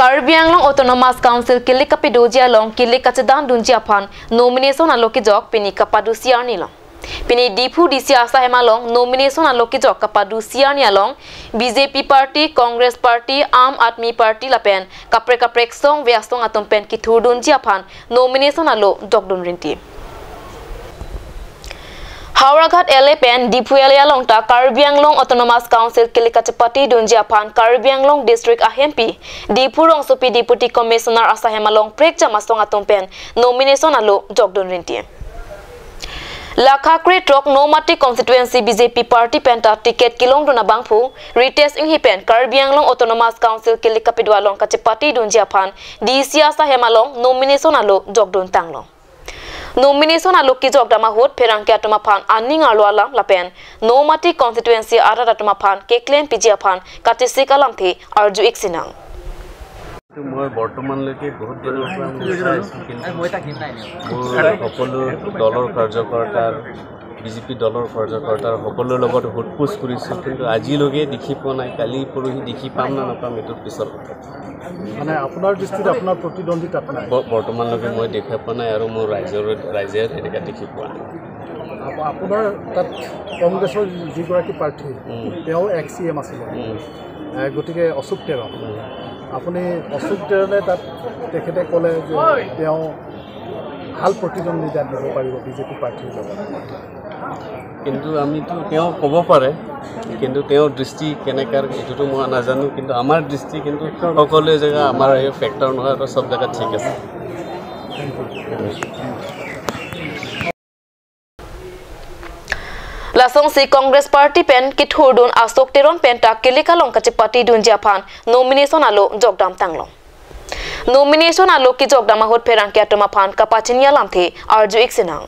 Karbi Anglong Autonomous Council kilik kapidu jialong kilik kacedan dun jiapan nomination aloki jok pini kapadu siar nilong. Pini dipu di siasa hemalong nomination aloki jok kapadu siar nialong BJP Party, Congress Party, Aam Aadmi Party lapen kapre song vyastong atumpen kithur dun jiapan nomination alo jok dun rinti. Hauraghat LAPN Dipuelia Longta Karbi Anglong Autonomous Council Kilikachapati Dunjiapan Karbi Anglong District AHMP Dipurong Supi Deputy Commissioner Asahemalong Prekja Masong Atumpen nomination alo Jogdon Rinti. Lakhakre Trok Nomati Constituency BJP Party Penta ticket kilong dona bangpu retest inghipen Karbi Anglong Autonomous Council Kilikapidwalong Kachapati Dunjiapan DC Asahemalong nomination alo Jogdon Tanglong. Nomination aloki jok dama hot perangke atuma pan aning alwala lapen nomati constituency ara atuma pan keklen pijiapan katisi kalamthi arju iksinang মই বৰ্তমানলৈকে বহুত দিনৰ পৰা সকলো দলৰ কাৰ্যকৰ্তাৰ BJP দলৰ কাৰ্যকৰ্তাৰ সকলোৰ লগত হুটপুচ কৰিছোঁ কিন্তু আজিলৈকে দেখি পোৱা নাই কালি পৰহি দেখি পাম না নাপাম এইটোৰ পিছৰ কথা মানে আপোনাৰ দৃষ্টিত আপোনাৰ প্ৰতিদ্বন্দ্বিতাত নাই বৰ্তমানলৈকে মই দেখা পোৱা নাই আৰু মোৰ ৰাইজে এনেকৈ দেখি পোৱা নাই আপোনাৰ তাত কংগ্ৰেছৰ যিগৰাকী প্ৰাৰ্থী তেওঁ XCM আছিলে গতিকে অশোক টেৰণ আপুনি অশোক টেৰণে তাত তেখেতে ক'লে যে তেওঁ ভাল প্ৰতিদ্বন্দ্বিতা দিব পাৰিব বিজেপি প্ৰাৰ্থীৰ লগত কিন্তু আমিতো তেওঁ ক'ব পাৰে কিন্তু তেওঁৰ দৃষ্টি কেনেকাৰ এইটোতো মই নাজানো কিন্তু আমাৰ দৃষ্টি কিন্তু সকলো জেগা আমাৰ এই ফেক্টৰ নহয় আৰু সব জেগা ঠিক আছে Lasong si Congress Party pen kithurdun Ashok Teron pen ta kilika longkache party dun japan nomination alo jogdam tanglong nomination alo ki jogdam hot perang ke atoma pan kapachinya lamthe arju iksinang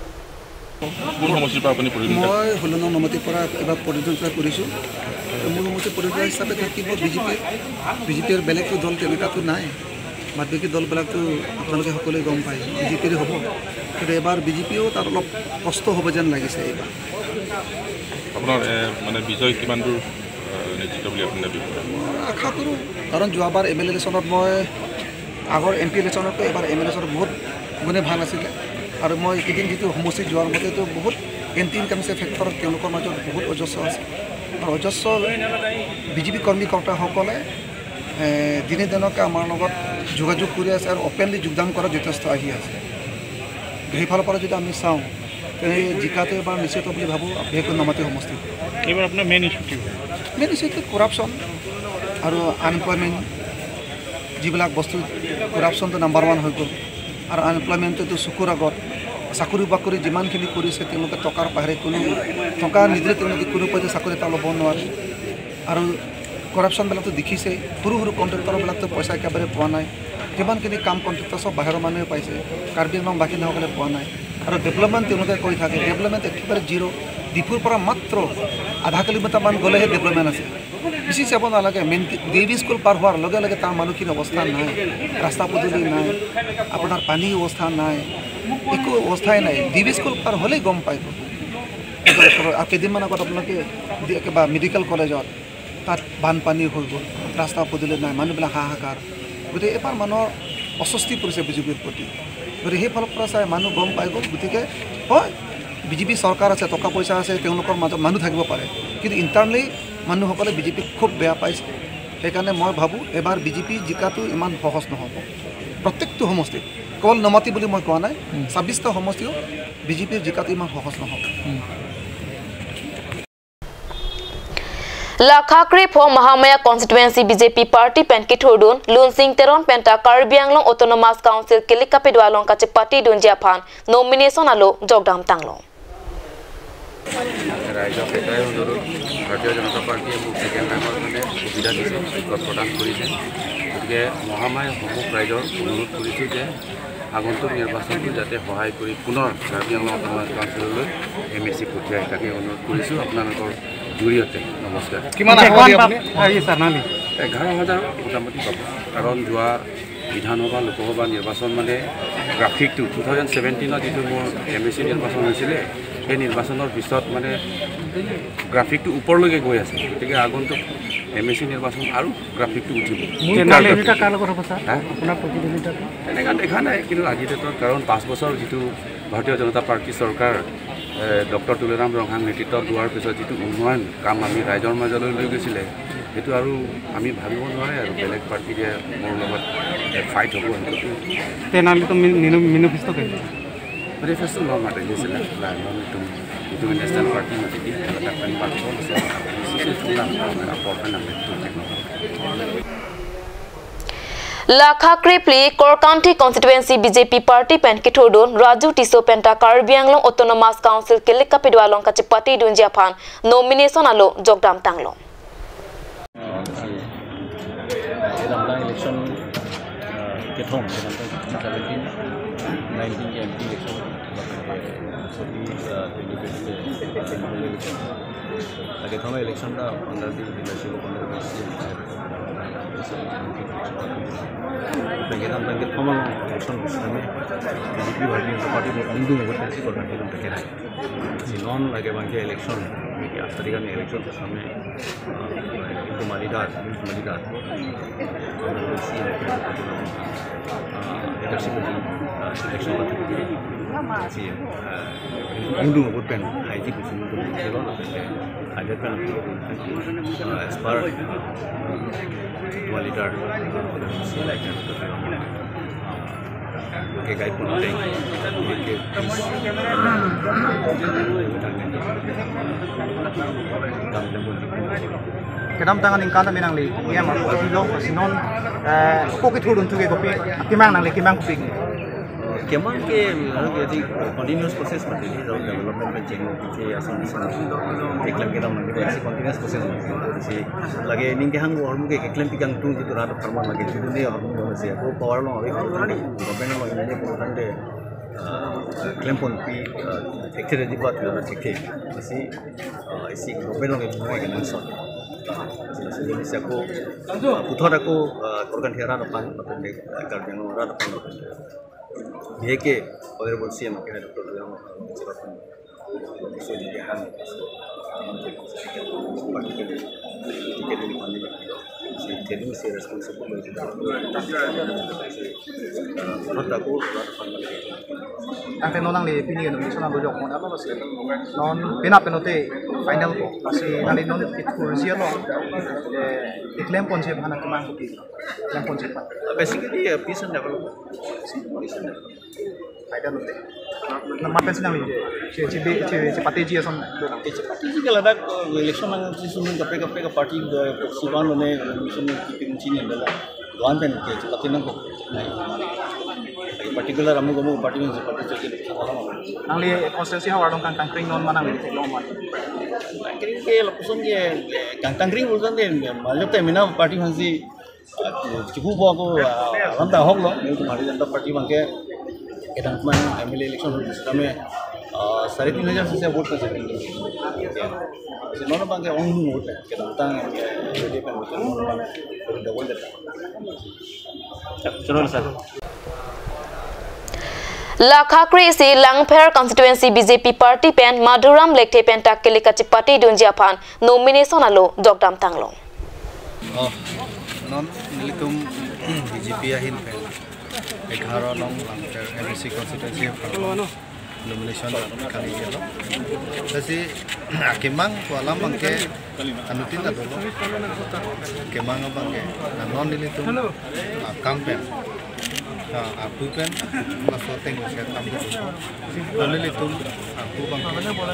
মোৰ সমষ্টিৰ পৰা আপুনি পৰিণত মই হলন নমতি পৰা এবাৰ পৰিণত কৰিছো মোৰ সমষ্টি পৰিণত হিচাপে থাকিব বিজেপিৰ বেলেগ দল তেনেকাটো নাই বাকী দলবিলাকতো আপোনালোকে সকলোৱে গম পায় বিজেপিৰ হ'ব কিন্তু এবাৰ বিজেপিও তাৰ অলপ কষ্ট হ'ব যেন লাগিছে এইবাৰ আপোনাৰ মানে বিজয় কিমান দূৰ নিশ্চিত বুলি আপুনি দাবী কৰে আশা কৰোঁ কাৰণ যোৱাবাৰ MLA ইলেকশ্যনত মই আগৰ MP ইলেকশ্যনতকৈ এবাৰ MLA ইলেকশ্যনত বহুত গুণে ভাল আছিলে আৰু মই এদিন যিটো সমষ্টি যোৱাৰ মতেতো বহুত এণ্টি ইনকামছে ফেক্টৰত তেওঁলোকৰ মাজত বহুত অজস্ৰ আছে আৰু অজস্ৰ বিজেপি কৰ্মীকৰ্তাসকলে দিনে দিনকে আমাৰ লগত যোগাযোগ কৰি আছে আৰু অপেনলি যোগদান কৰা যথেষ্ট আহি আছে সেইফালৰ পৰা যদি আমি চাওঁ তেনে জিকাটো এবাৰ নিশ্চিত বুলি ভাবোঁ বিশেষকৈ নমাতি সমষ্টি এইবাৰ আপোনাৰ মেইন ইছ্যু কৰাপশ্যন আৰু আনএমপ্লয়মেণ্ট যিবিলাক বস্তু কৰাপশ্যনটো নাম্বাৰ 1 হৈ গ'ল আৰু আনএমপ্লয়মেণ্টটো চকুৰ আগত চাকৰি বাকৰি যিমানখিনি কৰিছে তেওঁলোকে টকাৰ বাহিৰে কোনো টকা নিদিলে তেওঁলোকে কোনো পইচা চাকৰি এটা ল'ব নোৱাৰে আৰু কৰাপশ্যনবিলাকতো দেখিছেই সৰু কণ্ট্ৰেক্টৰবিলাকতো পইচা একেবাৰে পোৱা নাই যিমানখিনি কাম কণ্ট্ৰেক্টৰ চব বাহিৰৰ মানুহে পাইছে কাৰ্বি আংলং বাসিন্দাসকলে পোৱা নাই আৰু ডেভেলপমেণ্ট তেওঁলোকে কৈ থাকে ডেভেলপমেণ্ট একেবাৰে জিৰ' ডিপুৰ পৰা মাত্ৰ আধা কিলোমিটাৰমান গ'লেহে ডেভেলপমেণ্ট আছে বেছি চাব নালাগে মেইন DAV স্কুল পাৰ হোৱাৰ লগে লগে তাৰ মানুহখিনি অৱস্থা নাই ৰাস্তা পদূলি নাই আপোনাৰ পানী অৱস্থা নাই একো অৱস্থাই নাই DAV স্কুল পাৰ হ'লেই গম পাই আৰু কেইদিনমান আগত আপোনালোকে কিবা মেডিকেল কলেজত তাত বানপানী হৈ গ'ল ৰাস্তা পদূলি নাই মানুহবিলাক হাহাকাৰ গতিকে এবাৰ মানুহৰ অস্বস্তি পৰিছে বিজেপিৰ প্ৰতি গতিকে সেইফালৰ পৰা চাই মানুহ গম পাই গ'ল গতিকে হয় বিজেপি চৰকাৰ আছে টকা পইচা আছে তেওঁলোকৰ মাজত মানুহ থাকিব পাৰে কিন্তু ইণ্টাৰনেলি মানুহসকলে বিজেপিক খুব বেয়া পাইছে সেইকাৰণে মই ভাবোঁ এবাৰ বিজেপি জিকাটো ইমান সহজ নহ'ব প্ৰত্যেকটো সমষ্টিত কেৱল নমাতি বুলি মই কোৱা নাই 26টা সমষ্টিও বিজেপিৰ জিকাটো ইমান সহজ নহ'ব Lakhakre for Mahamaya constituency BJP party pen kithurdun Lunsing Teron penta Karbi Anglong Autonomous Council kilikapidwalong kache party dun japan nomination alo jogdam tanglong ৰাইজক এটাই অনুৰোধ ভাৰতীয় জনতা পাৰ্টীয়ে মোক ছেকেণ্ড টাইমৰ মানে সুবিধা দিছে প্ৰদান কৰিছে গতিকে মহামায়া সমূহ ৰাইজৰ অনুৰোধ কৰিছোঁ যে আগন্তুক নিৰ্বাচনটো যাতে সহায় কৰি পুনৰ কাৰ্বি আংলং অটোনমাছ কাউন্সিললৈ MSC পঠিয়াই তাকে অনুৰোধ কৰিছোঁ আপোনালোকৰ জৰিয়তে নমস্কাৰ কিমান আপুনি 11,000 মোটামুটি পাব কাৰণ যোৱা বিধানসভা লোকসভা নিৰ্বাচন মানে গ্ৰাফিকটো 2017ত যিটো মোৰ MSC নিৰ্বাচন হৈছিলে এই নিৰ্বাচনৰ পিছত মানে গ্ৰাফিকটো ওপৰলৈকে গৈ আছে গতিকে আগন্তুক MSC নিৰ্বাচন আৰু গ্ৰাফিকটো উঠিব তেনেকুৱা দেখা নাই কিন্তু আজি ডেটত কাৰণ 5 বছৰ যিটো ভাৰতীয় জনতা পাৰ্টি চৰকাৰ ডক্টৰ তুলৰাম ৰংহাং নেতৃত্বত লোৱাৰ পিছত যিটো উন্নয়ন কাম আমি ৰাইজৰ মাজলৈ লৈ গৈছিলে সেইটো আৰু আমি ভাবিব নোৱাৰে আৰু বেলেগ পাৰ্টিৰে মোৰ লগত ফাইট হ'ব মেনিফেষ্টো নন মাতে দিছিলে itu national party mati di katakan parpol sisi sulam laporkan nama itu Lakha Kripli Korkanti constituency BJP party pen kithodon Raju Tiso penta Karbianglong Autonomous Council Kilikapidwalong kachipati dunjia phan nomination alo jogdam tanglo election kethong 19 MP election election under the leadership of election as per leader guide Kedam tangan ingkang kami nangli, ia mah kalau sinon, pokok turun tu ke kopi, kimang nangli kimang kopi. Kemang ke jadi continuous process mati di dalam development penting itu asal iklan kita mandi masih continuous process mati lagi ini ke hang orang mungkin iklan tigang tu itu rata farman lagi itu dia orang masih aku power long hari government long ini pun ada klaim pun pi ekter di buat dalam cekik masih isi government long itu lagi langsung jadi saya aku putar aku korban heran apa nanti agar yang orang apa dia ke honorable CM makanya Dr. Tulang menceritakan isu di dahan tiket ini pandai jadi mesti responsibel itu menurut aku Angke nonang le pilih Indonesia nang dojok mon apa masih non pina penote final ko masih nali non itu siapa iklan pun siapa anak kemang kopi iklan pun siapa basically peace and development ada nanti nama pensi nang cepati dia son cepati kalau ada election nang susun kape party siwan lone susun keeping sini adalah doan pen cepati nang ko particular amu party में party चलती nang li konstitusi hawa dong kangkring non mana li long man kangkring ke lakusan ke kangkring bukan deh malah tuh mina party masih cukup aku alam dah hok loh itu mari janta party bangke kita kemarin MLA election kami 3,500 से vote कर सकते हैं non बंगे on vote है kita utang dia kan double data चलो sir Lakha Krisi Langpher constituency BJP party pen Madhuram Lekte penta Kilikachipati dunjia phan nomination alo jogdam tanglo non nilitum BJP ahin pen 11 nong Langpher MSC constituency nomination kali ini loh. Jadi kemang kualam bangke anutin ada loh. Kemang bangke non nilitum campaign. Aku pen masuk saya tampil non nilitum aku bangke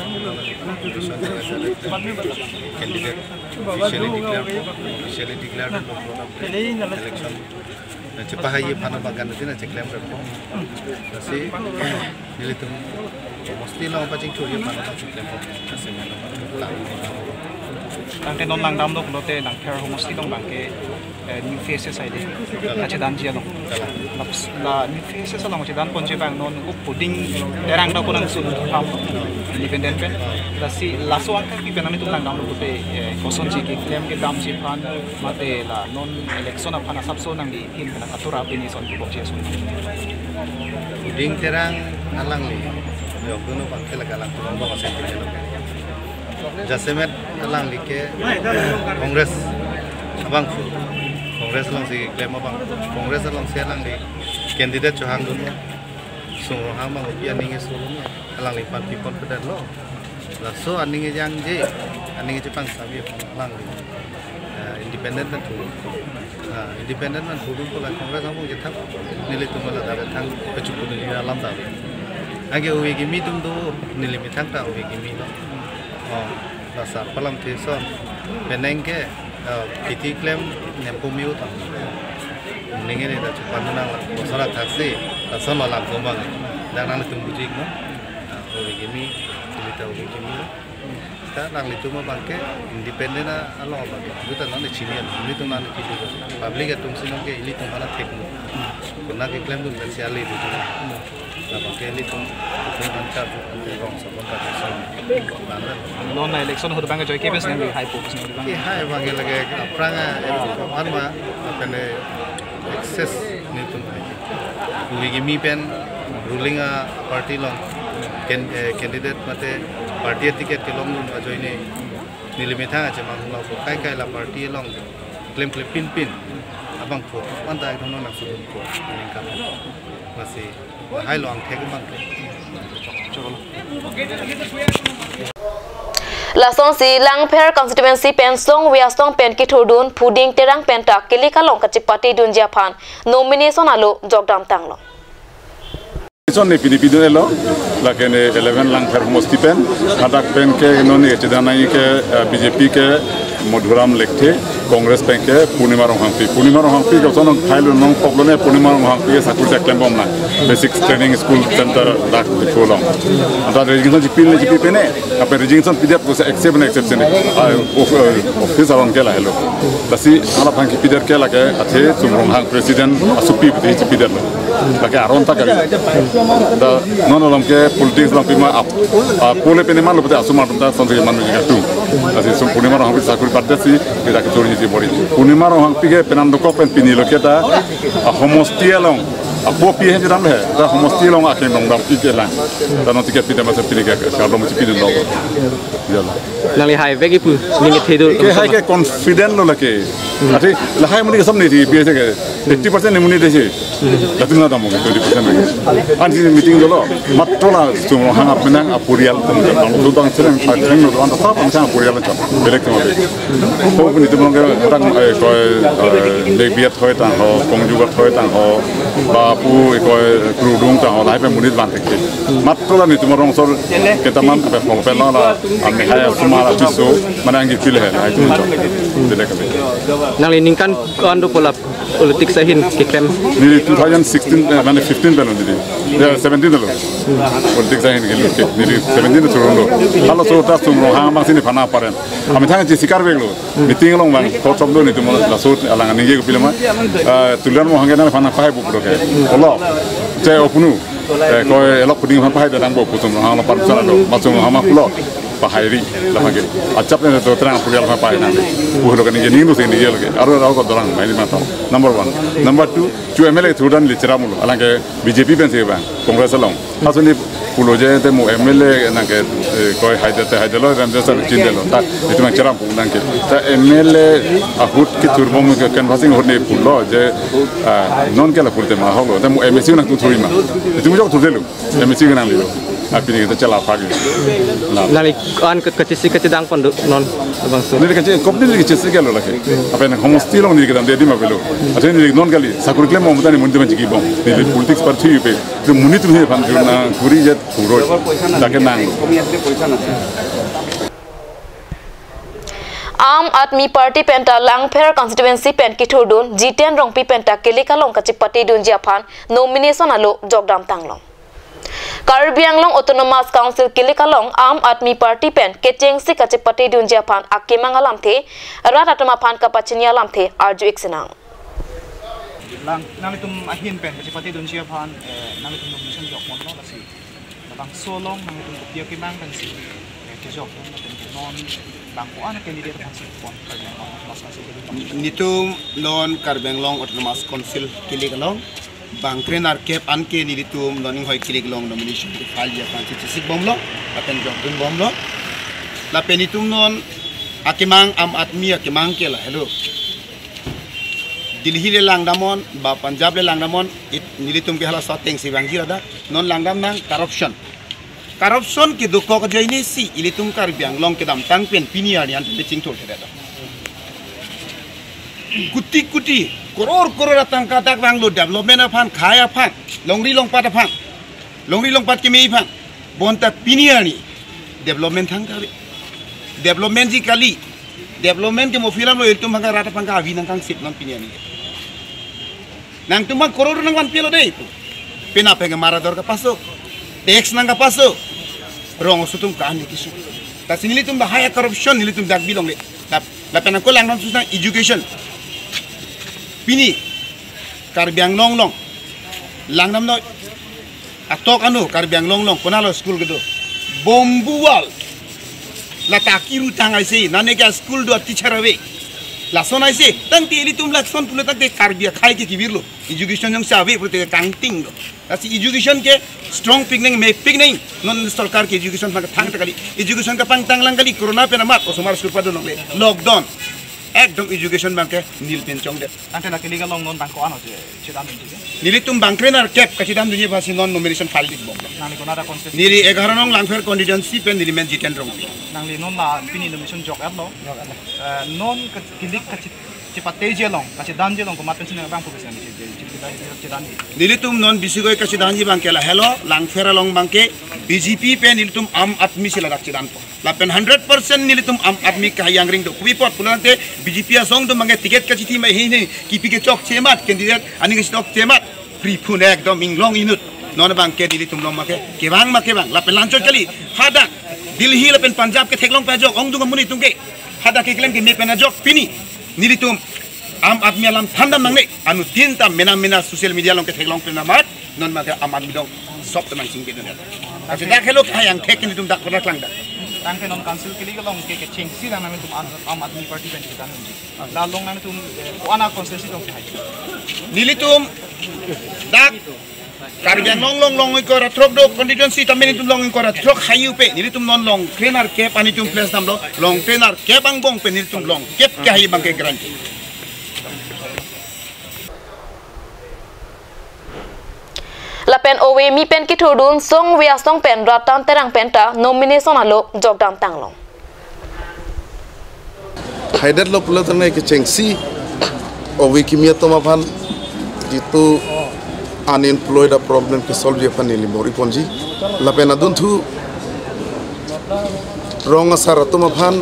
candidate officially declared election cepat aja panah bagan itu na ceklam berpo kasi nilitum mesti lah apa cing curi panah ceklam kasi mana angke non lang dam dok lote nang pher homosti dong bangke new faces aide ache dan jia dong la new faces along ache dan ponje bang non up pudding derang dok nang sun pam independent pen kasi laso angke pi penami tu lang dam dok te koson ji ki claim ke dam ji phan mate la non election apana sabso nang di hin kana atura bini son ki bokje sun pudding terang alang li yok dulu bangke lagalang tuh bawa sentil itu. Jasemet lang like Kongres abang Kongres lang si klaim abang Kongres lang siya lang di kandidat Johang dulu. Sungguh hama uji aninge sulunya lang lipat people pada lo. Lasso aninge yang je aninge Jepang sabi lang independen dan turun. Independen dan turun pula Kongres abang je thang nilai tu malah dapat thang kecukup di dalam tahu. Age uwe gimi tum do nilai thang tahu uwe gimi lo. Dasar pelam teson penengke piti klaim nempumiu tam. Ninge ni dah cepat menang masalah taksi asal malam kembang dan nang tunggu jik no uwe gimi kita uwe gimi kita nang itu mah bangke independen alo apa kita nang cinian ini tu nang itu public itu mesti nang ke ini tu mana tekno karena ke klaim tu spesial itu tu nah bangke ini tu bancap orang sebab tak non election hoda bangga joy kebes nang high focus nang bangga high bangge lagi pranga apa mah apa ne access ni tu uwe gimi pen ruling party long candidate mate party ticket ke long nun ajoy ne nilimita aja mang lo kai kai la party long claim pin abang pho mantai thong nak sudun ko ini kan masih hai long thek bang Lasong si Langpher constituency pensong wiasong pen kithudun puding terang pentak kili kalong kacipati dun Japan nomination alo jogdam tanglo. Son ni PDP dun elo lakene 11 Langpher mosti pen adak pen ke noni chedana ke BJP ke Madhuram lekte Congress pen ke Punima Rohangpi ke sono thailo nong poblone Punima Rohangpi sakurta klembom na basic training school center dak dikolong ada registration jipi pene apa registration pidap ko accept na exception office along kela hello basi ala pangki pidar kela ke athe sumrong hang president asupi pidar lagi aron tak kali da nono lomke politics lang pima pole pene man lopte asumar tumta sonse man juga tu basi sum Punima Rohangpi sakur partasi kita keturun di bori Punima Rohangpi ke penando kopen pinilo kita homostielong apo pihe di dalam da homostielong akan dongdam ikelan dan nanti kita tidak masuk pilih kalau mesti pilih dong jalan nali high bagi pu ninge thedu ke high ke confident lo lake ati lahai muni ke samne di biasa ke 80% muni desi tapi na damu 20% anti meeting dolo matola sumo hanga menang apurial tentang lutang serang paling lo anta sap macam apurial macam elect mo ko pun itu mongga tang ko lebiat hoy tang ho pongjugat hoy tang ho bapu ko krudung tang ho lai pe muni ban tek matola ni tumorong sol kita man pe pela la ame haya sumara tiso manangi pilih hai itu tidak kami nali ningkan kandu pola politik sahin kiklem ni 2016 mana 15 belum jadi 17 dulu politik sahin gitu ni 17 turun lo kalau sudah sumro hang bang sini pana paren kami tanya si sikar beglo meeting long bang kau lo ni tu mana lasut alangan ni je pilih mah tulan mo hangena pana pai bu bro ke Allah saya opunu kau elok puding pai dan bo putum hang lapar sana lo masuk hama pulau Pahiri lama gini, acapnya itu terang purial apa ini nanti, bukan ini jadi industri ini lagi, arus kau dorang, ini mata. Number 1, number 2, cuma MLA turun di ceramulu, alangkah BJP pensi bang, Kongres long, asal ni pulau je temu MLA nangke kau hajar lo, dan jasa cindel lo, tak itu macam ceram pun nangke, tak MLA ahut kita turun ke canvassing ahut ni pulau je non kela pulau tema halo, temu MSC nak turun mah, itu macam turun lo, MSC kan ambil lo. Api ni kita celah pagi. Nali kan kecil dang pun non bang so. Ni kecil, kopni ni kecil sekali lagi. Apa yang homosti long ni kita dia di mana belu. Ada ni non kali. Sakur klaim mau mutani mundi macam gibong. Ni politik parti itu. Tu muni tu ni pan jurna kuri jet kuroi. Tak kenang. Aam Admi Party penta Langpher constituency pen kithudun G10 rongpi penta kelikalong kacipati dun Japan nomination alo jogdam tanglong. Karbi Anglong Autonomous Council Kilikalong Aam Admi Party pen kecengsi kacipati dun Japan akimangalam the ratatama pan kapachinya lam the arju iksenang nang itum ahin pen kacipati dun Japan nang itum nomination jok mon no kasi bang solong nang itum kopia kimang kan si ke jok non bang ko ana candidate kan si pon nitum non Karbi Anglong Autonomous Council Kilikalong bangkren ar kep anke nilitum noning hoi kilik long nomination ke file ya pan cicik bomlo apen jogdun bomlo la penitum non akimang am atmi akimang ke la hello Delhi le langdamon ba Punjab le langdamon nilitum ke hala sateng si bangji ada non langdam nang corruption ke dukko ko jaini si ilitum kar biang long ke dam tang pen pinia ni an pecing thol theda kuti koror atang katak banglo development aphan khaya aphan longri longpat aphan longri longpat ke mei aphan bonta pinia ni development thang ka development ji kali development ke mofilam lo ilitum bangka rata pangka avi nang kang sip non pinia ni nang tumang koror nang wan pelo dei tu pena pega marador ka pasok tax nang ka pasok rong sutum ka ani kisu ta sinilitum bahaya corruption nilitum dak bilong le la pena ko lang susang education pini karbiang long langnam no atok anu karbiang long konalo school gitu bombual la takiru tangai se nane ka school do teacher ave lason ai se tang ti ilitum lakson pula tak de karbia khai ke kibirlo education yang sabe prote kanting do asi education ke strong picking me picking non sarkar ke education ma thang takali education ka pang tanglang kali corona pe na mat osmar sur padu no lockdown ekdom education bank ke nil pen chong de tante la keliga long non banko ano chedam inti nilitum bankren ar cap kachidam dunia basi non nomination file dik bom nang ko nada contest nili 11 nong langfer constituency pen nili men jiten rong nang li non la pini nomination jok atlo non kilik cipate jelong kachidam jelong ko mapen sina bang profession chedam nilitum non bisigoi kachidam ji bank la hello langfer long banke BJP pen nilitum am atmi sila rakchidan po lapen 100% nilitum am admi ka yang ring do kubi pot pulante BJP asong do mangai tiket ka chiti mai hi kipi ke chok chemat candidate ani ke stok chemat free phun ekdom inglong inut non bang ke nilitum long make ke bang lapen lancho kali hada Delhi lapen Punjab ke theklong pa jok ong du muni tungke hada ke klem ke me pena jok pini nilitum am admi alam thandam mangne anu tinta mena social media long ke theklong pena mat non make am admi dong sop tenang sing bedon tapi dak helok hayang thek nilitum dak pernah klang dak tangke non council kili long ke ching si dang namin tum am admi party ben kita nunji la long namin tum ko ana consensus dong hai nilitum dak karbiang long ko ratrok do constituency tamen tum long ko ratrok hayu pe nilitum non long trainer ke pani tum place nam lo long trainer ke bang bong pe nilitum long kep ke hayu bang ke garanti Lapen owe mi pen ki thudun song wia song pen ratan terang penta nomination alo jogdam tanglong Haidat lo pula ternai ke cengsi owe kimia toma pan itu unemployed problem ke solve dia pan ni mori ponji lapen adun thu rong asar toma pan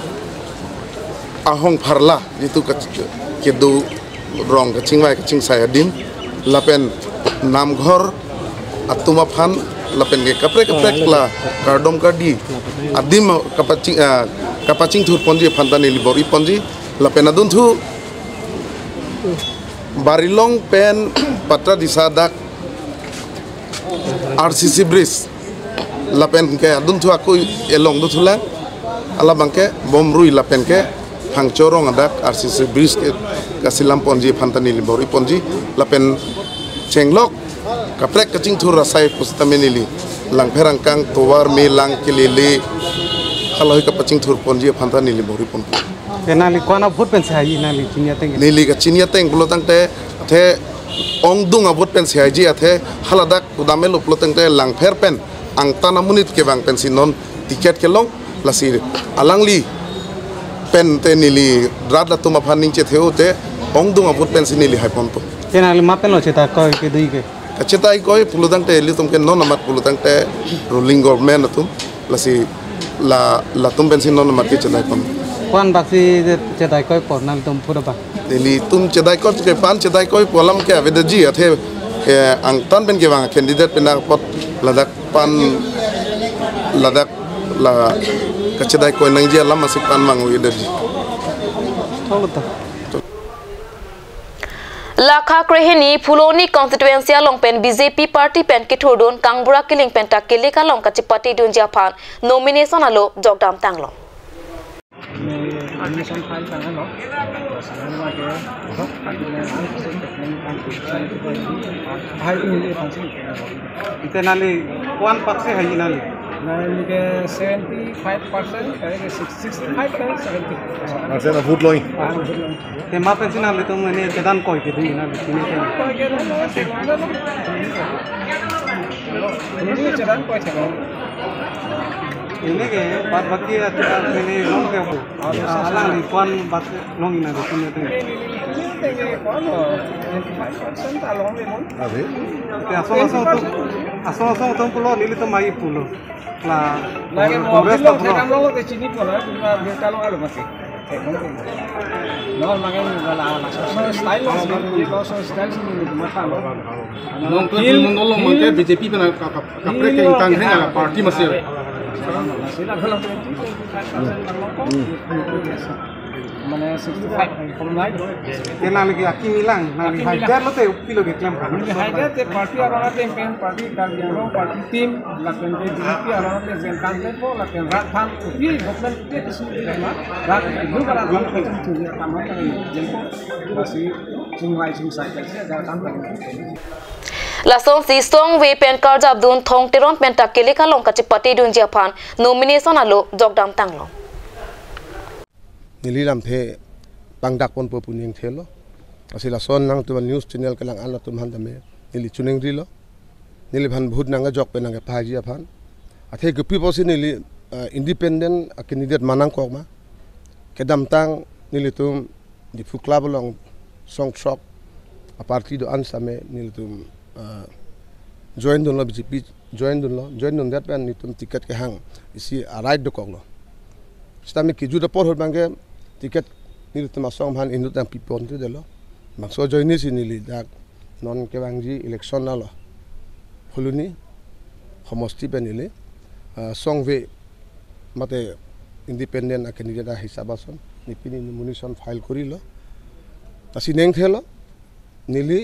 ahong pharla itu ke do rong ke cing saya din lapen nam ghor atuma phan lapen ge kaprek la kardom kadi adim kapacing thur ponji phantani libori ponji lapen adun thu barilong pen patra disadak RCC bridge lapen ke adun thu aku elong du thula ala bangke bomrui lapen ke hangchorong adak RCC bridge ke kasilam ponji phantani libori ponji lapen cenglok kaprek kacing thur rasai pustamenili langperang kang towar me lang kelele kalau ka pacing thur ponji phanta nili bori pon kenali kona vote pen sai nali chinya teng nili ka chinya teng bulo tangte the ong dung vote pen sai ji athe haladak udamelo bulo tangte langper pen ang tanamunit ke bang pen sinon tiket ke long lasir alangli pen te nili radla tuma phaning che theo te ong dung vote pen sinili hai pon to kenali mapen lo cheta ko ke dui ke cetai koi pulutang te litum ke non amat pulutang te ruling government atum lasi la tum bensin non amat ke cetai pam kwan baksi cetai koi pornal tum pura ba deli tum cetai ko ke pan cetai koi polam ke avedaji athe ang tan ben ke bang candidate pena pot ladak pan ladak la ke cetai koi nang je lam masik pan mang wi derji thol ta Lakha krehini Phuloni constituency longpen BJP party pen ki thudun kangbura kiling penta kilika long kachipati dunja phan nomination alo jogdam tanglong nomination file kan no sama ke hok adile an technique kan hai ini function ite nali kwan pakse hai nali nali ke 75% ke 65% 70% Arsen vote loi te ma pensi nali tum ne chedan koi ke di nali tini ke koi ke no se ini chedan koi thego ini ke bat baki ata ini long ke bu alang ni kwan bat long ina tini te ini kono 25% along le mon ade te aso tum pulo nili tum mai pulo la lagi Kongres mobil pulo kan lo ke sini pula cuma berita lo alu masih no makin wala national style so style sini cuma tahu nong tu nong mangke BJP pena kapre ke intang hena party masih sila kalau 20% mana 65 kalau naik kena lagi aki milang nali hajar lo te upilo ke claim kan hajar te party arona te campaign party kardiano party team lakukan BJP arona te zen campaign po lakukan rat pan upi government te kisah lama rat itu kalau rat itu dia tamat yang jempo masih sing ada campaign Lason si song we pen karja abdun thong teron pen takele kalong kachipati dun japan nomination alo jogdam tanglo nililam the pangdak pon popuning thelo asila son nang tu news channel kalang ala tum han dame nili chuning rilo nili bhan bhut nanga jok pe nanga phaji aphan athe gupi posi nili independent candidate manang ko ma kedam tang nili tum di fukla bolong song trok a party do ansame nili tum join dun lo BJP join dun that pen ni tum ticket ke hang isi right do konglo stami ki juda por hol bange ticket nili tum asong han indu tang pipon tu delo makso join ni sinili dak non ke bangji election na lo huluni homosti penile songwe mate independent candidate hisabason nipini nomination file korilo tasi neng thelo nili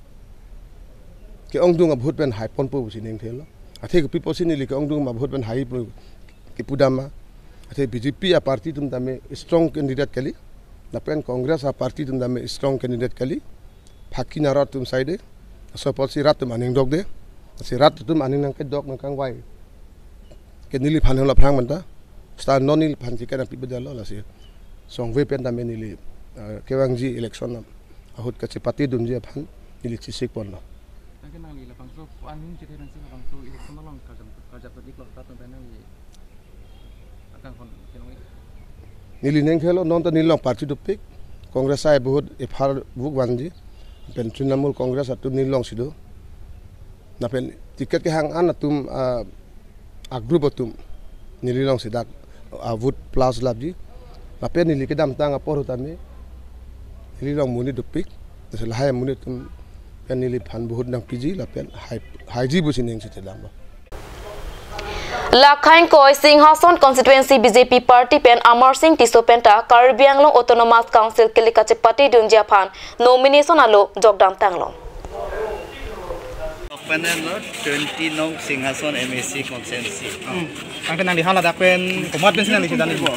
ke ongdunga vote pen hai pon po sineng thelo athe ke pipo sinili ke ongdunga vote pen hai ke pudama athe BJP a party tum dame strong candidate kali na pen congress a party tum dame strong candidate kali phaki nara tum side so posi rat tum aning dog de si rat tum aning nang ke dog nang kang wai ke nili phan hola phrang manta sta nonil phan ti kana pibedalo la si songwe pen dame nili kewangji election na ahut ka chepati dunji phan nili chisik pon na nali la pangso anin chite nang sing pangso election long ka pati klok ta pen nali akang kon kenoi nili neng khelo non ta nilong party to pick congress ai bahut efar buk wanji pen trinamool congress atu nilong sido na pen ticket ke hang an tum a group atum nilong sidak vote plus labji na pen nili ke dam tang apor utame nilong muni to pick desel hai muni tum pen nili phan bahut nang piji la pen hai ji bu sineng site dam Lakhain Koi Singhason constituency BJP party pen Amar Singh Tisopenta Karbianglong Autonomous Council kelikache party dunjia phan nomination alo jogdam tanglo panel 20 nong Singhason MSC consensi angke nang dihala dakpen komat pen sinang didan ibu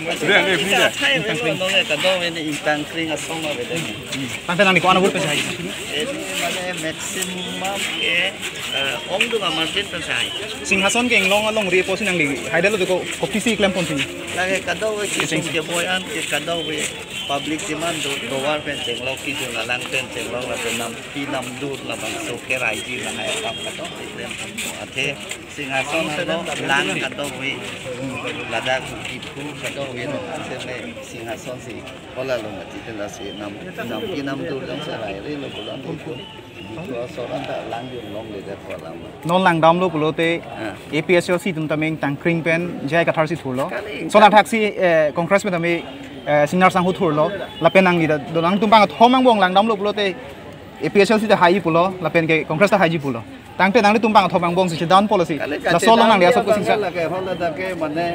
nong ka do ini intang kring asong ma bede angke nang di ko ana bur pen sai ini mane maximum ke ongdu amar pen sai Singhason ke long ri po sinang di haidalo ko kopisi klem pon sin lagi ka do ki sing ke boyan ke ka do public demand do war pen chenglok ki jung alang pen chenglok la pen nam pi nam dur la bang so ke rai ji la hai pam ka do athe Singhason do lang ka do wi ladak ki phu ka do wi no se le Singhason si ola lo mati te la si nam pi nam dur jang sa rai re lo bulan ko so ran ta lang jung long le da ko lam non lang dam lo pulote APSLC tum tameng tang kring pen jai ka thar si thulo sona thaksi congress me tame singnar sang hu thurlo lapen nang ni do nang tumpang thomang bong lang dam lo pulote APSLC ta hai pulo lapen ke congress ta hai ji pulo tangte nang ni tumpang thomang bong si down policy la so long nang dia sok sing sa la ke hola da ke mane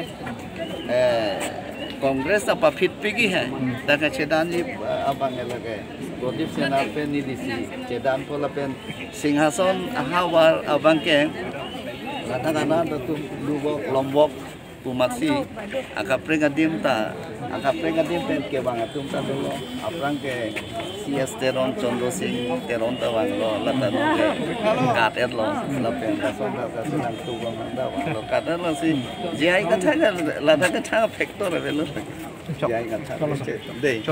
congress ta fit pigi hai da ke chedan ni abang la ke Prodip Senar pen ni disi chedan pola pen Singhason ahawar abang ke kata-kata tu Lubok Lombok pumaksi akapre gadim pen ke bang atum ta dolo aprang ke CS teron Chandra Singh teron ta bang lo latan ke kater lo lapen ta son ta sunang tu bang da lo kater lo si jai ka tha lada ka tha factor avelo jai ka tha dei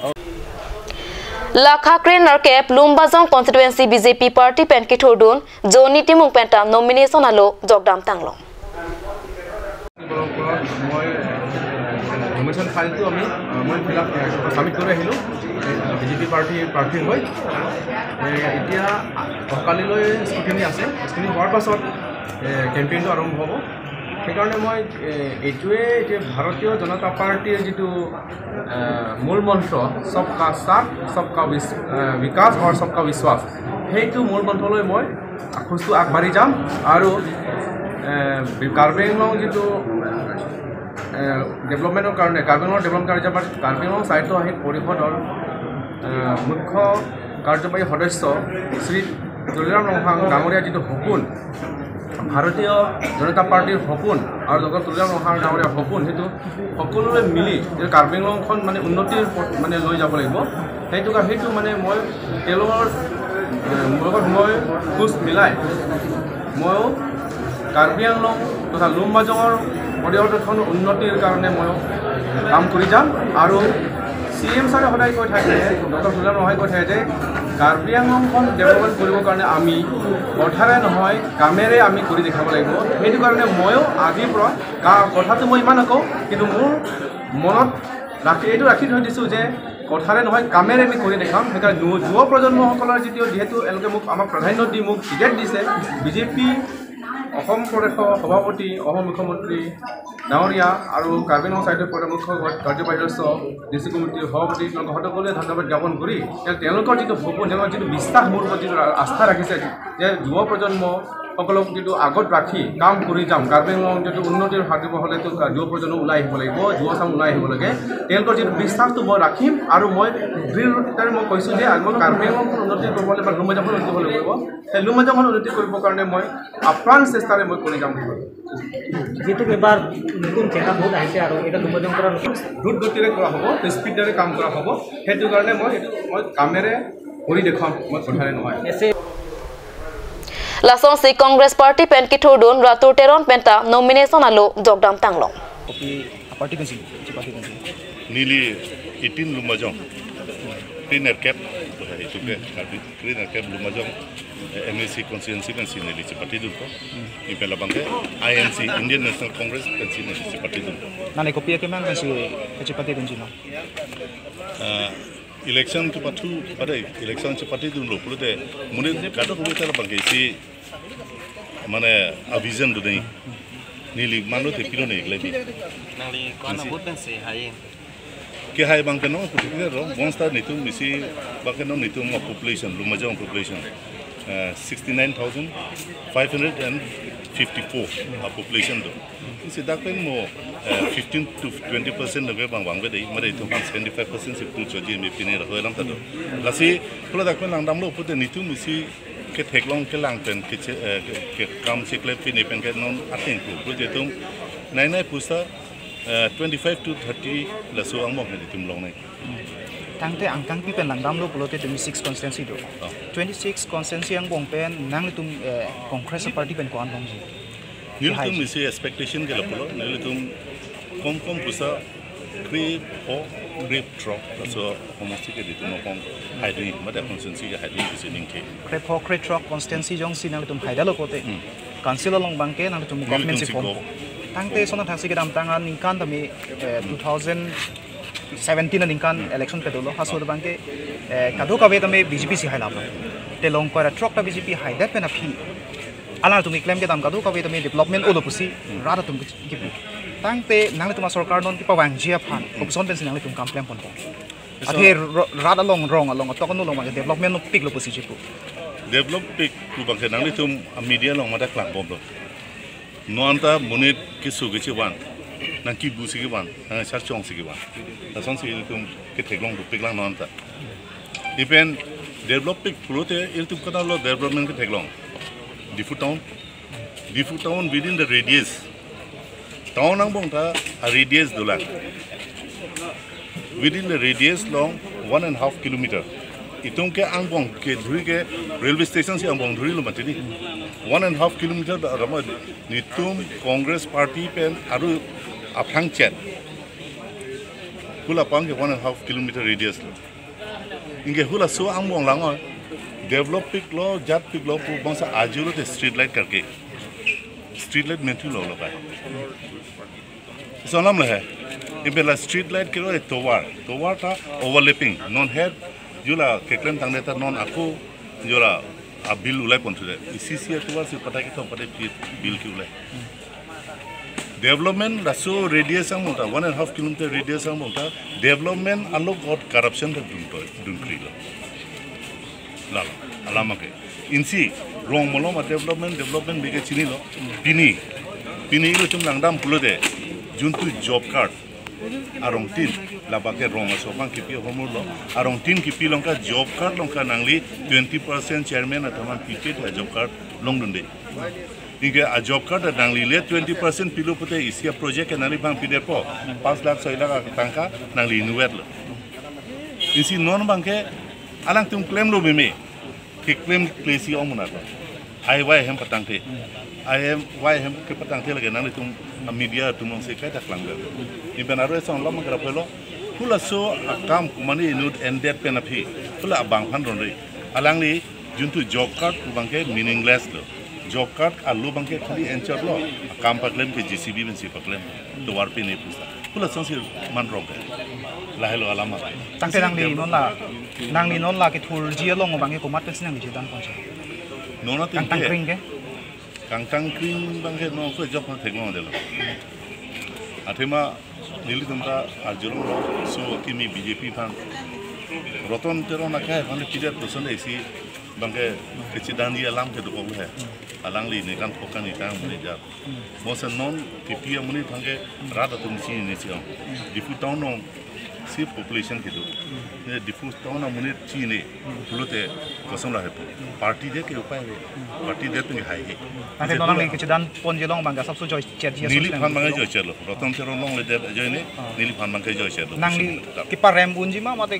Lakha Crane Narkep Lumbajong constituency BJP party pen ki thordun Joni Timung penta nomination alo jogdam tanglong nomination file to ami moi fill up submit kore hilu BJP party hoy etia okali loi scrutiny ase scrutiny hoar pasot campaign to arambh hobo সেকাৰণে মই এইটোৱে যে ভাৰতীয় জনতা পাৰ্টিৰ যেটো মূল মন্ত্ৰ সবকা সাথ সবকা বিকাশ আৰু সবকা বিশ্বাস সেইটো মূল মন্ত্ৰলৈ মই খোজটো আগবাঢ়ি যাম আৰু কাৰ্বি আংলং যেটো ডেভেলপমেণ্টৰ কাৰণে কাৰ্বি আংলং ডেভেলপমেণ্ট কাৰ্বি আংলং সাহিত্য সাহিত্য পৰিষদৰ মুখ্য কাৰ্যবাহী সদস্য শ্ৰী তুলিৰাম লংহাং ডাঙৰীয়া যেটো সপোন ভাৰতীয় জনতা পাৰ্টিৰ সপোন আৰু লগত তুলিৰাম লংহাং ডাঙৰীয়া সপোন সেইটো সকলোৰে মিলি যে কাৰ্বি আংলংখন মানে উন্নতিৰ মানে লৈ যাব লাগিব সেইটো মানে মই তেওঁলোকৰ লগত মই খোজ মিলাই ময়ো কাৰ্বি আংলং তথা লুম্বাজঙৰ পৰিৱৰ্তন উন্নতিৰ কাৰণে মই কাম কৰি যাম আৰু CM ছাৰে সদায় কৈ থাকে ডক্টৰ তুলিৰাম লংহাই কৈ থাকে যে কাৰ্বি আংলংখন ডেভেলপমেণ্ট কৰিবৰ কাৰণে আমি কথাৰে নহয় কামেৰে আমি কৰি দেখাব লাগিব সেইটো কাৰণে ময়ো আজিৰ পৰা কথাটো মই ইমান নকওঁ কিন্তু মোৰ মনত ৰাখি থৈ দিছোঁ যে কথাৰে নহয় কামেৰে আমি কৰি দেখাম সেইকাৰণে যুৱ প্ৰজন্মসকলৰ যিহেতু এওঁলোকে আমাক প্ৰাধান্য দি মোক টিকেট দিছে বিজেপি অসম প্ৰদেশৰ সভাপতি অসম মুখ্যমন্ত্ৰী ডাঙৰীয়া আৰু কাৰ্বি আংলং সাহিত্য পৰিষদৰ মুখ্য কাৰ্যবাহী সদস্য ডিষ্ট্ৰিক্ট কমিটিৰ সভাপতি তেওঁলোকক সকলোৱে ধন্যবাদ জ্ঞাপন কৰি তেওঁলোকৰ যিটো সপোন তেওঁলোকৰ যিটো বিশ্বাস মোৰ ওপৰত যিটো আস্থা ৰাখিছে যে যুৱ প্ৰজন্মসকলক যিটো আগত ৰাখি কাম কৰি যাম কাৰ্বি আংলং যিটো উন্নতিৰ হাত দিব হ'লেতো যুৱ প্ৰজন্ম ওলাই আহিব লাগিব যুৱচাম ওলাই আহিব লাগে তেওঁলোকৰ যিটো বিশ্বাসটো মই ৰাখিম আৰু মই দৃঢ়তাৰে মই কৈছোঁ যে মই কাৰ্বি আংলংখন উন্নতি কৰিবলৈ বা লুম্বাজংখন উন্নতি কৰিব লাগিব সেই লুম্বাজংখন উন্নতি কৰিবৰ কাৰণে মই আপ্ৰাণ চেষ্টাৰে মই কৰি যাম যেহেতু এবার নতুন চেতা ভোট আহিছে আৰু এটা লুম্বাজং কৰা দ্ৰুত গতিৰে কৰা হ'ব স্পীডেৰে কাম কৰা হ'ব সেইটো কাৰণে মই কামেৰে কৰি দেখুৱাম মই কথাৰে নহয় Lasong si Congress Party pen ki thordun Ratur Teron penta nomination alo jogdam tanglong. Party kan Nili 18 Lumajong. Clean cap itu ke clean cap Lumajong MSC constituency kan sini di seperti itu kok. Di pelabang ke INC Indian National Congress kan sini di seperti itu. Nane kopi ke mana kan si seperti itu sini. Election cepat tu pada election cepat itu dulu. Perlu deh. Mungkin kata kopi terlebang ke si mana avision tu ni. Nili mana tu kilo ni lagi. Nali kau nak buat pensi hai. Ke hai bang keno kita ro. Monster ni tu misi bang keno ni tu mau population Lumajang population 69,554 population tu. Isi dah kan mau 15 to 20% lebih bang beda. Mada itu kan 75% sebtu jadi mepini dah dalam tu. Lasi kalau dah kan lang damlo pun ni tu misi ke teklong ke lang pen ke kam siklep pini pen ke non ating tu. Kalau itu nai pusa 25 to 30 lasu angmok ni tu melong nai. Tangte angkang pi pen langdam lo pulote 26 constituency do 26 constituency ang bong pen nang litum congress party pen ko an bong ji nilitum isi expectation ke lapulo nilitum kom pusa creep or grape drop so homosi ke ditum kom haidri mada constituency ke haidri isi ningke crepe drop constituency jong sinang litum haidalo kote council long bangke nang litum government si form tangte sona thasi ke dam tangan ningkan tami 2017 na ningkan election pe dolo hasod bangke kadu ka betame BJP si haila te long ko ra truck ta BJP haida pe na phi ala tumi claim ke dam kadu ka betame development odo pusi rada tum ki tangte nang tuma sarkar non ki pawang jia phan option pen sinang tum complain pon athe rada long rong along to kono long ma development no pik lo pusi jipu develop pik ku bangke nang tum media long ma da klang bom lo no anta munit ki su gi wan nang ki busi ki wan nang sar chong si ki wan ta song si tum ke teklong bu peklang non ta depend develop pik pulote il tum kana lo development ke teklong difu town within the radius Town ang bong ta a radius dulang. Within the radius long 1.5 kilometer. Itong ke ang bong ke dhuri ke railway station si ang bong dhuri lo matini. 1.5 kilometer da rama nitum Congress party pen aru aphang chat. Hula pang ke 1.5 kilometer radius lo. Inge hula so ang bong lango develop pick lo jat pick lo pu bangsa ajulo te street light karke. Street light mentu lo lo kai. So nam le hai. Ibela street light kilo e towar ta overlapping non head jula keklem tang deta non aku jula a bill ulai pontu de icc towar si pata kita pada bill ki ulai development raso radius ang monta 1.5 km radius ang monta development alok got corruption da dun krilo lala alama ke insi wrong moloma development bege chini lo pini lo chum langdam pulo de juntu job card arong tin labake rong asopang kipi homur lo arong tin kipi longka job card longka nangli 20% chairman ataman ticket la job card long dunde inge a job card nangli le 20% pilu pute isia project nangli bang pide po 5 lakh 6 lakh tangka nangli nuet lo isi non bangke alang tum claim lo meme ke claim klesi omuna ko ai wai hem patangte I am why hem ke patang tele ke nang tum media tum se kai tak langga iben aro song lam gra pelo pula so akam kumani nud endet penapi pula abang han ron ri alang ni juntu job card bangke meaningless lo job card alu bangke khali enchor lo akam paklem ke GCB ben si paklem to warpi ne pusa pula song si man rong ke lahelo alama tangte nang ni non la ke thur ji long bangke ko mat sinang ji dan konse nona tin tang kring ke Kangkang kring bangke no ko job kan thengong de lo athema nili tumta arjulong so kimi BJP fan roton tero na kai van kider to son esi bangke kecidanji alam ke do he alang li ne kan pokan ni tang mune ja mosen non kipi amuni thange rata tum si ni si difu town no si population ke do ne difu town amuni chi ne pulote kosong la he party de ke upai party de tung hai he ate nonang le kecidan pon jelong bangga sabsu joy cher ji nili fan bangga joy cher lo roton tero long le de joy ne nili fan bangga joy cher lo nang li kipa rem bunji ma mate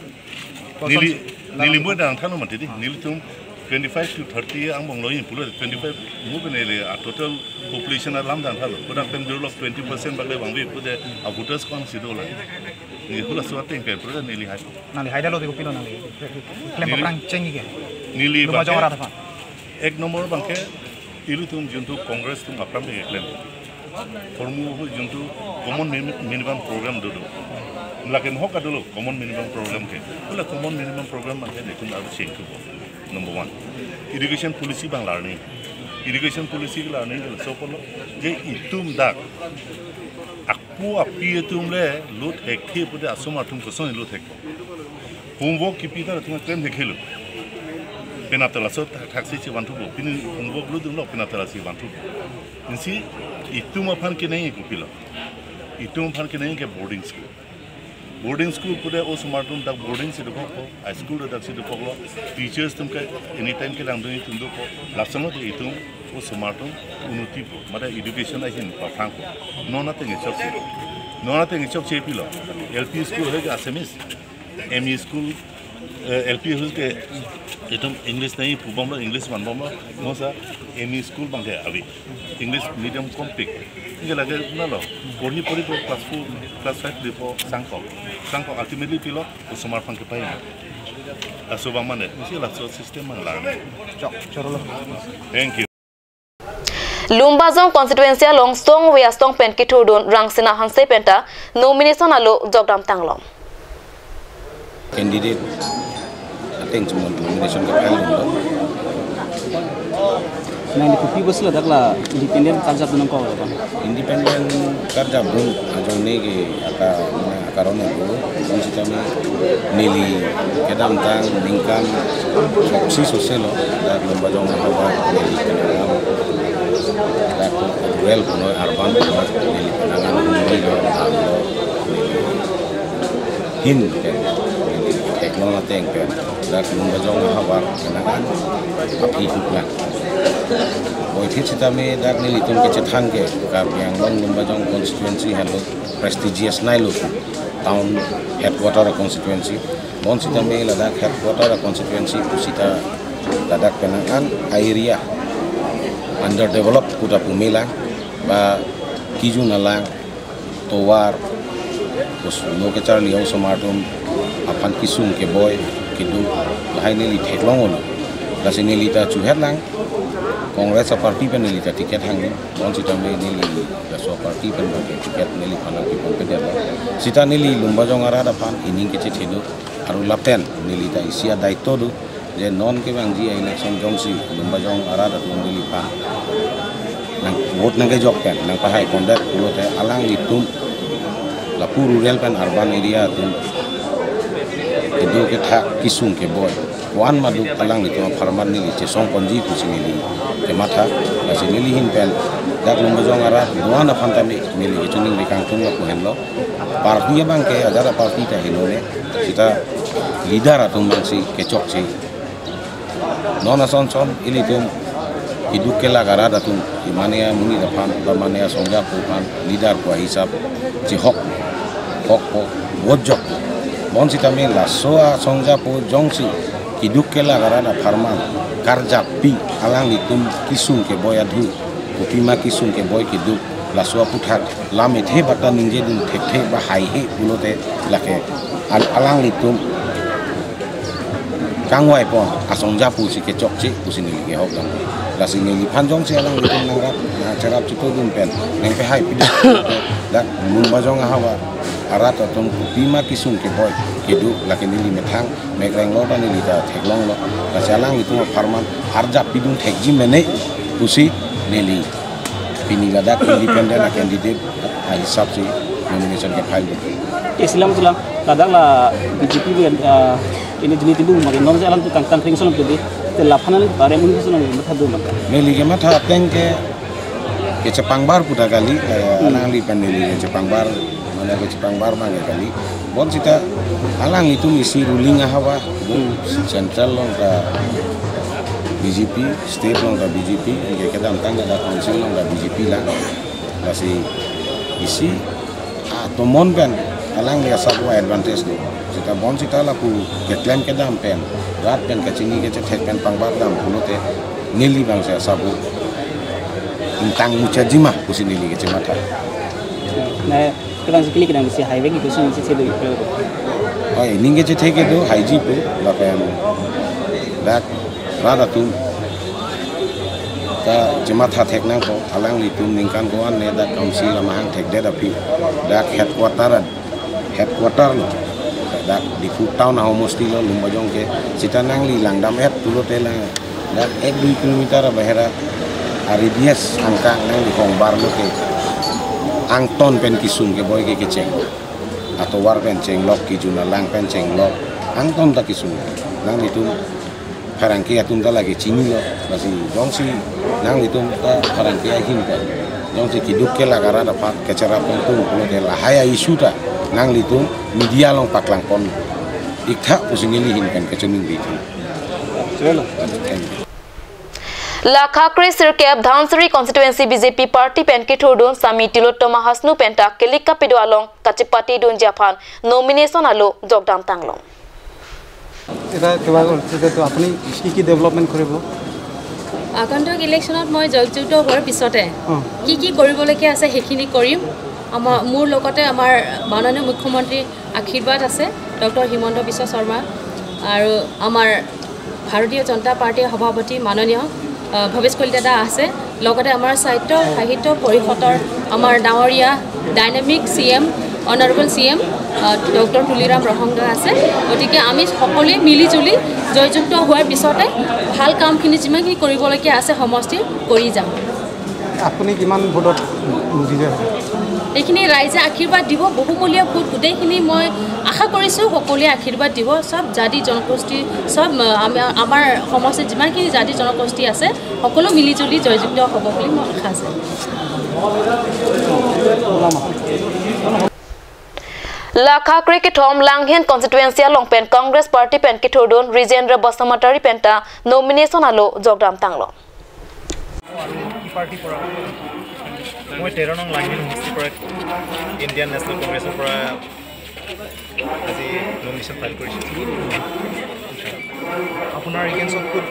nili mo dang thanu mate di nili tum 25 to 30 ang bong loyin pulo 25 move ne a total population alam dan thalo product pen develop 20% bagle bangwi pude a voters kon sidola ni hula suate pe pulo nili hai dalo de kopilo nali klem perang cengi ke nili ba jong rata ek nomor bangke ilu tum juntu congress tum apram de klem formu hu juntu common minimum program do lakin hokka dulu common minimum program ke hula common minimum program bangke de tum aru singku number 1 education policy bang learning education policy learning so polo je itum dak aku api itum le lut hekhe pude asoma tum koson lut hek homework ki pita tum claim dekhelo penatala so taxi chi wantu bo pin homework lu dum lo penatala si wantu insi itum aphan ke nahi kupilo itum aphan ke nahi ke boarding school pude o smartum dak boarding si doko ko high school dak si doko lo teachers tum ke anytime ke lang doi tum doko lasamo de itum o smartum unuti po mada education ai hin pa franco nona tenge chok che pilo LP school he asemis ME school LP hus ke itum english nahi pubam lo english man bom mosa ME school bang ke avi english medium compik inge lage na lo pori po class 5 de po sangko ultimately pilo o smart phone ke pai aso bang mane misi la so system mang la chorolo thank you Lumbazong constituency long stong we stong pen kitudun rangsina hanse penta nomination alo jogdam tanglom candidate ating semua nomination ke kalung nah di kopi bos lah daklah independen kerja tunang kau kan independen kerja bro ajong ni ke akarona bro kami kami nili kedam tang lingkam si sosial dan Lumbazong hawa nili kenangan aku duel puno arban nili kenangan nili hin teklong la teng pen dak lumba jong hawa kenakan api huklan oi thit sitame dak ni litum ke chethan ke Karbiang long lumba jong constituency hello prestigious nailo town headquarter constituency bon sitame Ladakh headquarter constituency pusita Ladakh kenakan area underdeveloped kuda pumila ba kijunalang towar terus lo ke Charlie yang somatum apan kisung ke boy kidu lahai nili teklong olo lasi nili ta cuhet lang Kongres parti pen nili ta tiket hangi bon sita me nili da so parti pen bagi tiket nili panang ki kompeten sita nili lumba jong ara dapan ining ke cethedo aru lapen nili ta isia daito du je non ke bangji election jongsi lumba jong ara da nili pa nang vote nang ke jok pen nang pahai kondat pulo te alang litum la puru real pen urban area tu itu ke thak kisung ke boy wan madu alang itu farman ni che song ponji ku sini ni ke matha la sini li hin pen dak lumba jong ara duana fantami mili itu ning bikang tu ku henlo parti bang ke ada parti ta hinone kita leader atau mangsi ke chok chi nona son ili tu hidup ke lagara datu imane ya muni depan bamane ya songja pupan leader ku hisab cihok hok wojok bon sitame la soa songja pu jongsi hidup ke lagara na farman karja pi alang litum kisung ke boya dhu kupima kisung ke boy hidup la soa puthat lame the bata ningje dun the ba hai he bulote lake alang litum kangwai pon asongja pu si ke chok chi usini ke hok dang la sini li panjong se alang litum nangrap na cerap chitu dun pen neng pe hai pi dak mun bajong hawa arat atom kupima kisung ke boy kedu laki nili methang megreng lo ta nili ta theklong lo la salang itu farman harja pidung thekji mene pusi nili pini Ladakh independent candidate hisab si nomination ke file Islam Ladakh la BJP ini jenis itu mungkin non jalan tu kang ring solam tu di telafanan bare mun solam matha do maka nili ke matha tengke ke Cepangbar puda kali alang li paneli Cepangbar mana ke Cepangbar mana kali bon kita alang itu misi ruling hawa central long ka BJP state long ka BJP ke kadang tang ada council long ka BJP lah masih isi atau mon kan alang dia satu advantage tu kita bon kita laku ke claim ke dam pen rat pen ke cini ke cek pen Pangbar dam pulo te nili bang saya sabu intang mucajima kusin nili ke cemata nah kita sekali kita mesti highway gitu sih mesti sedo itu oh ini ke cek ke tu haji tu lapen dak rada tu ka cemata tek nang ko alang litum ningkan koan ne dak kamsi lamahang tek de tapi dak headquarter lo dak di Kutau na homosti lo lumba jong ke sitanang li langdam et tulo tela dak 1-2 kilometer bahera aridies angka nang di Kongbar lo ke angton pen kisung ke boy ke ceng atau war pen ceng lok ki juna lang pen ceng lok angton ta kisung nang itu karangke atum ta lagi cini lo masih jongsi nang itu ta karangke hin ta jongsi kiduk ke lagara dapat kecerap pentung kulo de la haya isu ta nang litum media long paklang pon ikta usingili hin kan kecuning bitu La Khakri Sirkep Dhansari constituency BJP party pen ke thudun sami Tilotoma Hasnu penta kelika pedwalong kachipati dun Japan nomination alo jogdam tanglong এটা কিবা তো আপুনি কি development কৰিব আগন্তুক ইলেকশ্যনত মই জয়যুক্ত হোৱাৰ পিছতে কি কৰিবলগীয়া আছে সেইখিনি কৰিম মোৰ লগতে আমাৰ মাননীয় মুখ্যমন্ত্ৰী আশীৰ্বাদ আছে ডক্টৰ হিমন্ত বিশ্ব শৰ্মা আৰু আমাৰ ভাৰতীয় জনতা পাৰ্টিৰ সভাপতি মাননীয় ভৱেশ কলিতা আছে লগতে আমাৰ সাহিত্য পৰিষদৰ আমাৰ ডাঙৰীয়া dynamic CM honourable CM doctor Tuliram Ronghang আছে গতিকে আমি সকলোৱে মিলি জুলি জয়যুক্ত হোৱাৰ পিছতে ভাল কামখিনি যিমানখিনি কৰিবলগীয়া আছে সমষ্টি কৰি যাম আপুনি কিমান ভোটত জিতে এইখিনি ৰাইজে আশীৰ্বাদ দিব বহুমূলীয়া ভোট গোটেইখিনি মই আশা কৰিছোঁ সকলোৱে আশীৰ্বাদ দিব সব জাতি জনগোষ্ঠী সব আমাৰ সমষ্টিত যিমানখিনি জাতি জনগোষ্ঠী আছে সকলো মিলি জুলি জয়যুক্ত হ'ব বুলি মই আশা আছে Lakha cricket home Langhen constituency longpen Congress party pen kithodon Rijendra Basamatari penta nomination alo jogdam tanglo. Party pora moi 13 nong Langhen hosti pora Indian National Congress pora আজি nomination file কৰিছে আপোনাৰ এগেইনষ্ট কোড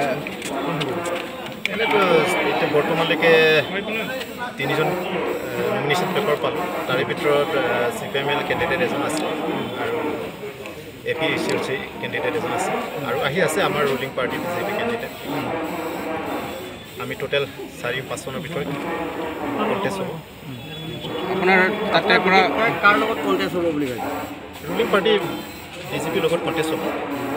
এনেটো এতিয়া বৰ্তমানলৈকে 3জন nomination paper পালো তাৰে ভিতৰত CPML candidate এজন আছে আৰু APCLC candidate এজন আছে আৰু আহি আছে আমাৰ ruling party BJP candidate আমি টোটাল 4-5 জনৰ ভিতৰত কন্টেষ্ট হ'ব আপোনাৰ তাতে পৰা কাৰ লগত কন্টেষ্ট হ'ব বুলি কৈছে ruling party BJP লগত কন্টেষ্ট হ'ব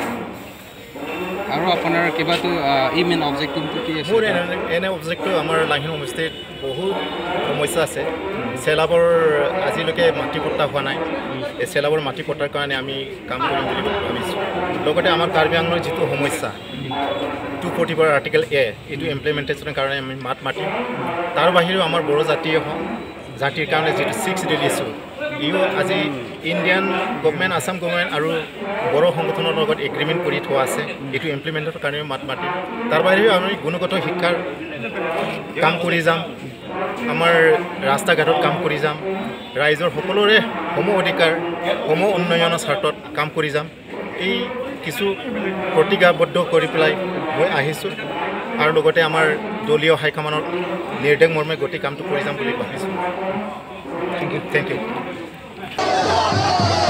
আৰু আপোনাৰ কিবাটো ই মেইন অবজেক্টিভটো কি আছে মোৰ এনে অবজেক্টিভ আমাৰ লাহিন হোমষ্টেত বহুত সমস্যা আছে সেলাবৰ আজিলৈকে মাটি পট্টা হোৱা নাই এই সেলাবৰ মাটি পট্টাৰ কাৰণে আমি কাম কৰিম বুলি ভাবিছোঁ লগতে আমাৰ কাৰ্বি আংলঙৰ যিটো সমস্যা 240 আৰ্টিকেল এ এইটো ইমপ্লিমেণ্টেশ্যনৰ কাৰণে আমি মাতিম তাৰ বাহিৰেও আমাৰ বড়ো জাতিৰ কাৰণে যিটো 6 ডেলি ইছ্যু ইও আজি ইণ্ডিয়ান গভৰ্ণমেণ্ট আসাম গভৰ্ণমেণ্ট আৰু বড়ো সংগঠনৰ লগত এগ্ৰিমেণ্ট কৰি থোৱা আছে এইটো ইমপ্লিমেণ্টৰ কাৰণে মাতিম তাৰ বাহিৰেও আমি গুণগত শিক্ষাৰ কাম কৰি যাম আমাৰ ৰাস্তা ঘাটত কাম কৰি যাম ৰাইজৰ সকলোৰে সম অধিকাৰ সম উন্নয়নৰ স্বাৰ্থত কাম কৰি যাম এই কিছু প্ৰতিজ্ঞাবদ্ধ কৰি পেলাই মই আহিছোঁ আৰু লগতে আমাৰ দলীয় হাইকমাণ্ডৰ নিৰ্দেশ মৰ্মে গোটেই কামটো কৰি যাম বুলি ভাবিছোঁ থ্যাংক ইউ